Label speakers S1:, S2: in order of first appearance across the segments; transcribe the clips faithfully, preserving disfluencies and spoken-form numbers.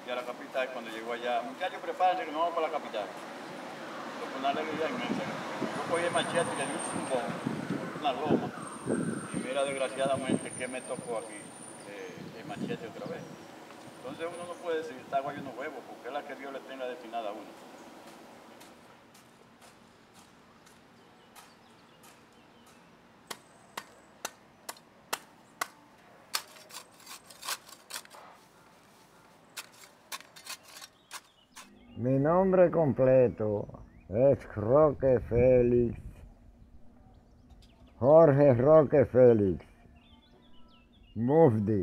S1: hacia la capital. Cuando llegó allá, muchachos, prepárense que nos vamos para la capital. Eso fue una alegría inmensa. Yo cogí el machete y le di un zumbón, una loma. Y mira, desgraciadamente, que me tocó aquí eh, el machete otra vez. Entonces uno no puede decir, esta agua yo no bebo, porque es la que Dios le tenga destinada a uno.
S2: Mi nombre completo es Roque Félix, Jorge Roque Félix, Mufdi.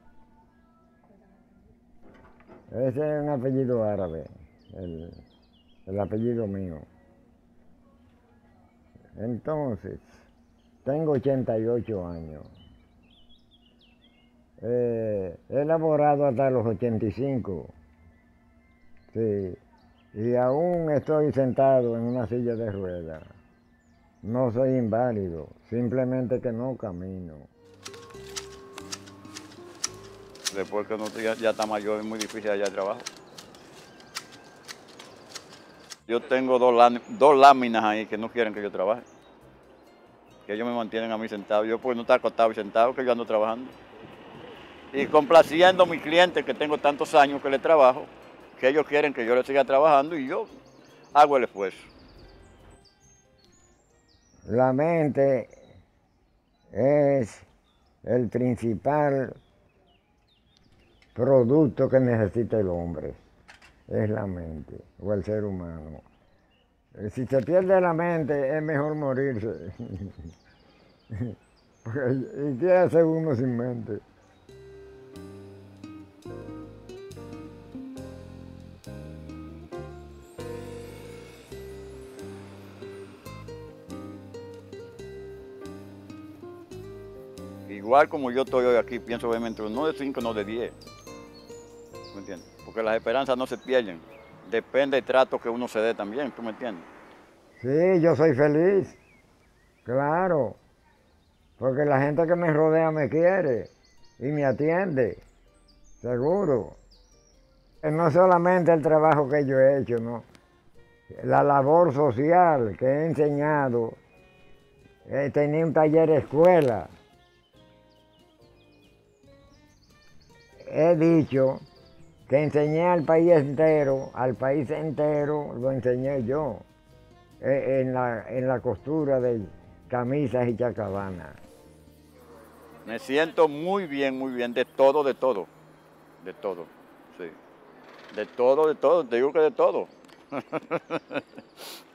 S2: Ese es un apellido árabe, el, el apellido mío. Entonces, tengo ochenta y ocho años. Eh, he laborado hasta los ochenta y cinco. Sí, y aún estoy sentado en una silla de ruedas. No soy inválido, simplemente que no camino.
S1: Después que uno ya, ya está mayor es muy difícil hallar trabajo. Yo tengo dos, lá- dos láminas ahí que no quieren que yo trabaje. Que ellos me mantienen a mí sentado. Yo por no estar acostado y sentado que yo ando trabajando. Y complaciendo a mis clientes que tengo tantos años que les trabajo, que ellos quieren que yo les siga trabajando y yo hago el esfuerzo.
S2: La mente es el principal producto que necesita el hombre, es la mente, o el ser humano. Si se pierde la mente, es mejor morirse. Porque, ¿y qué hace uno sin mente?
S1: Igual como yo estoy hoy aquí, pienso obviamente no de cinco, no de diez. ¿Me entiendes? Porque las esperanzas no se pierden. Depende del trato que uno se dé también, ¿tú me entiendes?
S2: Sí, yo soy feliz, claro, porque la gente que me rodea me quiere y me atiende, seguro. No solamente el trabajo que yo he hecho, no. La labor social que he enseñado, eh, tenía un taller escuela. He dicho que enseñé al país entero, al país entero lo enseñé yo, eh, en la, en la costura de camisas y chacabanas.
S1: Me siento muy bien, muy bien, de todo, de todo, de todo, sí. De todo, de todo, te digo que de todo.